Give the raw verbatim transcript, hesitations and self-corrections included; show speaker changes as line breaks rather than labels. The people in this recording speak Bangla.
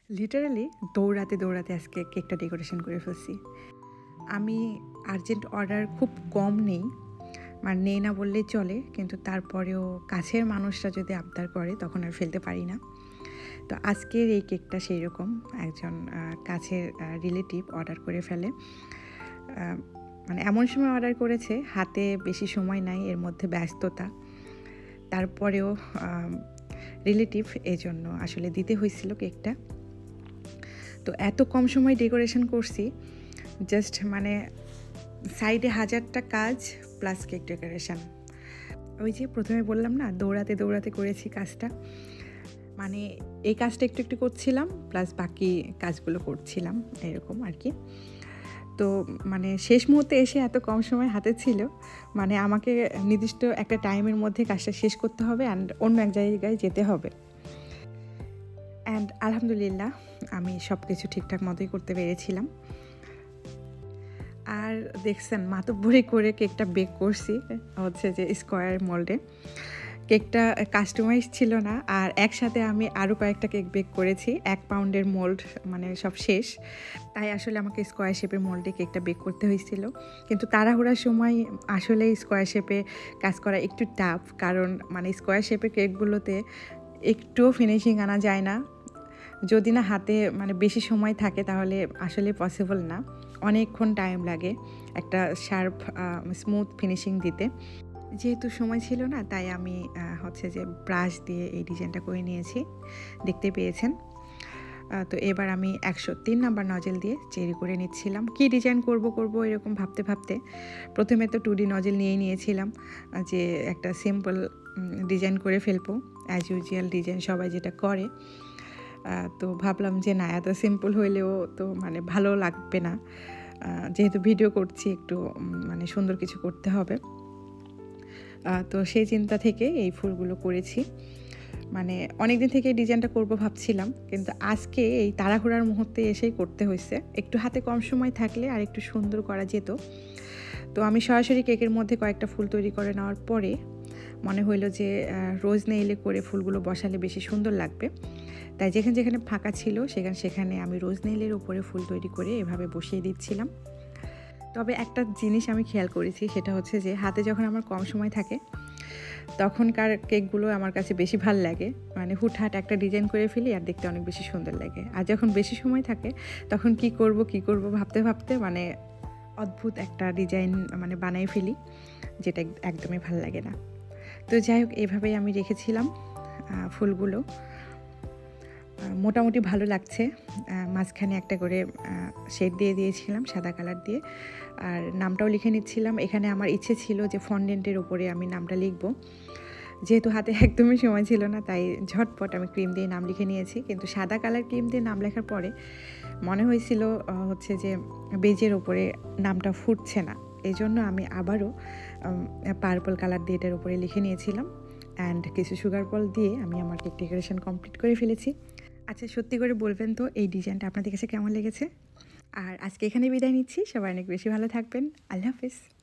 লিটারালি দৌড়াতে দৌড়াতে আজকে কেকটা ডেকোরেশন করে ফেলছি। আমি আর্জেন্ট অর্ডার খুব কম নেই, মানে নেই না বললেই চলে, কিন্তু তারপরেও কাছের মানুষরা যদি আবদার করে তখন আর ফেলতে পারি না। তো আজকের এই কেকটা সেই রকম একজন কাছের রিলেটিভ অর্ডার করে ফেলে, মানে এমন সময় অর্ডার করেছে হাতে বেশি সময় নাই, এর মধ্যে ব্যস্ততা, তারপরেও রিলেটিভ এই জন্য আসলে দিতে হয়েছিল কেকটা। তো এত কম সময় ডেকোরেশন করছি, জাস্ট মানে সাইডে হাজারটা কাজ প্লাস কেক ডেকোরেশন। ওই যে প্রথমে বললাম না, দৌড়াতে দৌড়াতে করেছি কাজটা, মানে এই কাজটা একটু একটু করছিলাম প্লাস বাকি কাজগুলো করছিলাম, এরকম আর কি। তো মানে শেষ মুহূর্তে এসে এত কম সময় হাতে ছিল, মানে আমাকে নির্দিষ্ট একটা টাইমের মধ্যে কাজটা শেষ করতে হবে অ্যান্ড অন্য এক জায়গায় যেতে হবে। অ্যান্ড আলহামদুলিল্লাহ আমি সব কিছু ঠিকঠাক মতোই করতে পেরেছিলাম। আর দেখছেন মাতব্বরি করে কেকটা বেক করছি হচ্ছে যে স্কোয়ার মোল্ডে। কেকটা কাস্টমাইজ ছিল না, আর একসাথে আমি আরও কয়েকটা কেক বেক করেছি। এক পাউন্ডের মোল্ড মানে সব শেষ, তাই আসলে আমাকে স্কোয়ার শেপের মোল্ডে কেকটা বেক করতে হয়েছিল। কিন্তু তাড়াহুড়ার সময় আসলে স্কোয়ার শেপে কাজ করা একটু টাফ, কারণ মানে স্কোয়ার শেপের কেকগুলোতে একটুও ফিনিশিং আনা যায় না। যদি না হাতে মানে বেশি সময় থাকে তাহলে আসলে পসিবল না, অনেকক্ষণ টাইম লাগে একটা শার্প স্মুথ ফিনিশিং দিতে। যেহেতু সময় ছিল না, তাই আমি হচ্ছে যে ব্রাশ দিয়ে এই ডিজাইনটা করে নিয়েছি, দেখতে পেয়েছেন। তো এবার আমি একশো তিন নাম্বার নজেল দিয়ে চেরি করে নিচ্ছিলাম। কি ডিজাইন করব করব এরকম ভাবতে ভাবতে প্রথমে তো টু ডি নজেল নিয়েই নিয়েছিলাম, যে একটা সিম্পল ডিজাইন করে ফেলবো, অ্যাজ ইউজুয়াল ডিজাইন সবাই যেটা করে। তো ভাবলাম যে না, এত সিম্পল হইলেও তো মানে ভালো লাগবে না, যেহেতু ভিডিও করছি একটু মানে সুন্দর কিছু করতে হবে। তো সেই চিন্তা থেকে এই ফুলগুলো করেছি। মানে অনেক দিন থেকে এই ডিজাইনটা করবো ভাবছিলাম, কিন্তু আজকে এই তাড়াহুড়ার মুহূর্তে এসেই করতে হয়েছে। একটু হাতে কম সময় থাকলে আর একটু সুন্দর করা যেত। তো আমি সরাসরি কেকের মধ্যে কয়েকটা ফুল তৈরি করে নেওয়ার পরে মনে হইলো যে রোজ নেইলে করে ফুলগুলো বসালে বেশি সুন্দর লাগবে, তাই যেখানে যেখানে ফাঁকা ছিল সেখানে সেখানে আমি রোজ নেইলের উপরে ফুল তৈরি করে এভাবে বসিয়ে দিচ্ছিলাম। তবে একটা জিনিস আমি খেয়াল করেছি, সেটা হচ্ছে যে হাতে যখন আমার কম সময় থাকে তখনকার কেকগুলো আমার কাছে বেশি ভাল লাগে, মানে হুটহাট একটা ডিজাইন করে ফেলি আর দেখতে অনেক বেশি সুন্দর লাগে। আর যখন বেশি সময় থাকে তখন কি করব কি করব ভাবতে ভাবতে মানে অদ্ভুত একটা ডিজাইন মানে বানাই ফেলি, যেটা একদমই ভাল লাগে না। তো যাই হোক, এইভাবেই আমি রেখেছিলাম ফুলগুলো, মোটামুটি ভালো লাগছে। মাঝখানে একটা করে শেড দিয়ে দিয়েছিলাম সাদা কালার দিয়ে, আর নামটাও লিখে নিচ্ছিলাম। এখানে আমার ইচ্ছে ছিল যে ফন্ডেন্টের উপরে আমি নামটা লিখব, যেহেতু হাতে একদমই সময় ছিল না, তাই ঝটপট আমি ক্রিম দিয়ে নাম লিখে নিয়েছি। কিন্তু সাদা কালার ক্রিম দিয়ে নাম লেখার পরে মনে হয়েছিল হচ্ছে যে বেজের ওপরে নামটা ফুটছে না, এই জন্য আমি আবারও পার্পল কালার দিয়ে এটার উপরে লিখে নিয়েছিলাম। অ্যান্ড কিছু সুগার বল দিয়ে আমি আমার কেক ডেকোরেশন কমপ্লিট করে ফেলেছি। আচ্ছা, সত্যি করে বলবেন তো এই ডিজাইনটা আপনাদের কাছে কেমন লেগেছে? আর আজকে এখানে বিদায় নিচ্ছি, সবাই অনেক বেশি ভালো থাকবেন। আল্লাহ হাফিজ।